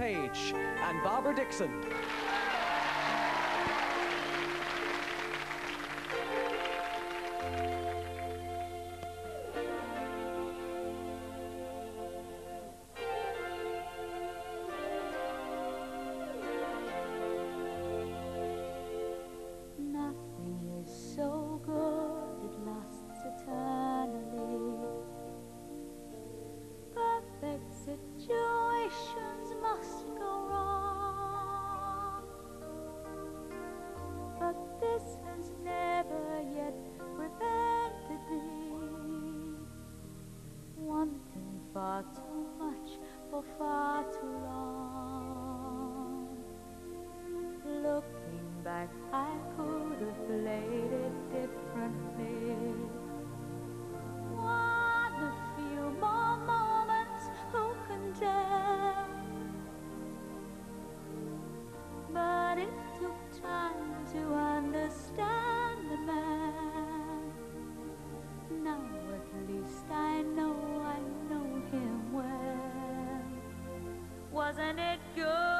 Paige and Barbara Dickson. Nothing is so good it lasts eternally. Perfect situations must go wrong, but this has never yet prevented me wanting far too much for far too long. Looking back, I could have played it differently. One a few more moments, who can tell? But it took time to understand the man. Now at least I know him well. Wasn't it good?